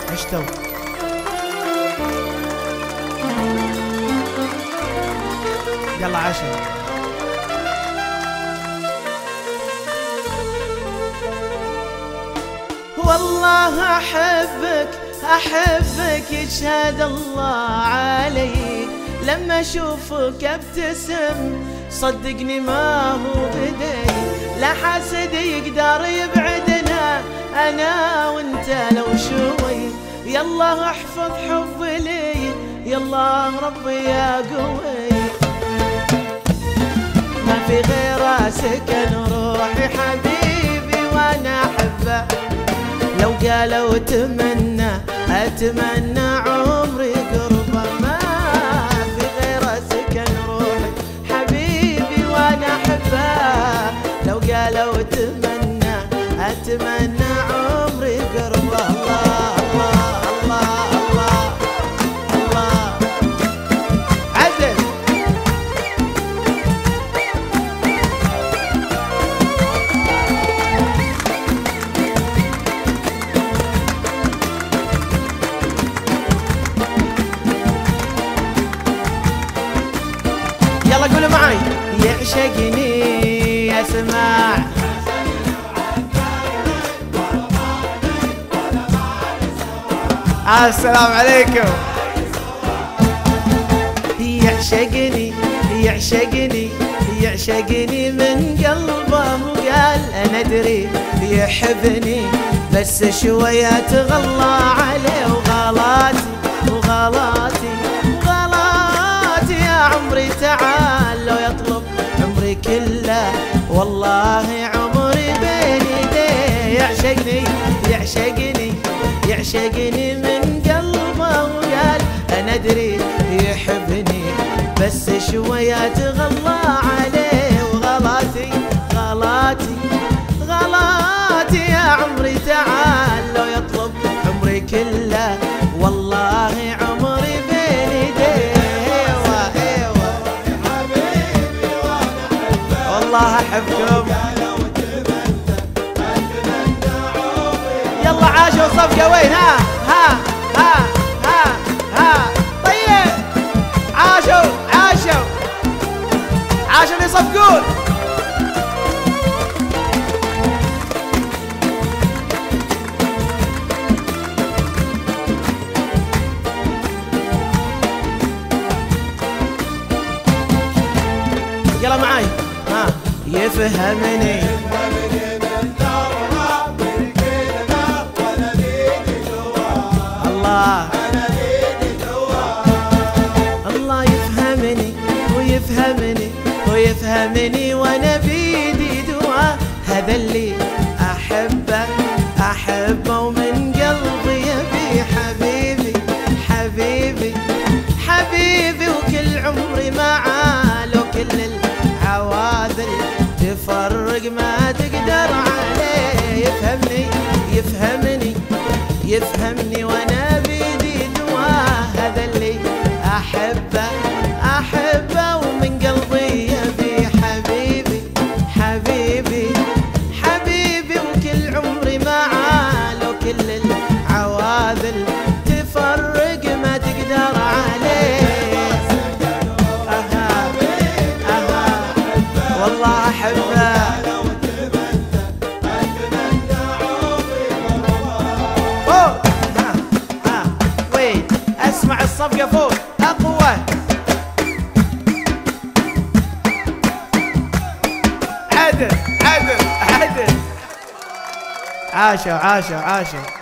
عشتوا. يلا عاشوا. والله أحبك أحبك يشهد الله علي، لما أشوفك ابتسم صدقني ما هو بدي، لا حاسد يقدر يبعدنا أنا وأنت لو شوي، يلا احفظ حب لي يلا ربي يا قوي، ما في غيره سكن روحي حبيبي وأنا أحبه، لو قالوا أتمنى عمري قربه، ما في غيره سكن روحي حبيبي وانا احبه، لو قالوا أتمنى عمري قربه. الله الله الله الله عدل. يلا قولوا معي. يعشقني اسمع السلام عليكم. يعشقني من قلبه وقال انا ادري يحبني، بس شوية تغلى عليه وغلاتي يا عمري تعال لو يطلب عمري كله، والله عمري بين يديه، يعشقني من قلبه وقال انا ادري يحبني، بس شوية تغلى عليه وغلاتي يا عمري تعال لو يطلب عمري كله، والله عمري بين يديه. والله احبكم. يلا عاشوا صفقة وين؟ ها طيب عاشوا يصفقون. يلا معاي. يفهمني الله يفهمني وانا بيدي دواء، هذا اللي احبه ومن قلبي يبي حبيبي وكل عمري معاه، لو كل العواذل تفرق ما تقدر عليه، يفهمني وانا بيدي دواء، هذا اللي احبه ومن قلبي يبي حبيبي وكل عمري معاه، لو كل العواذل تفرق ما تقدر عليه. والله احبه. وين اسمع الصفقة فوق اقوى. عدل عاشوا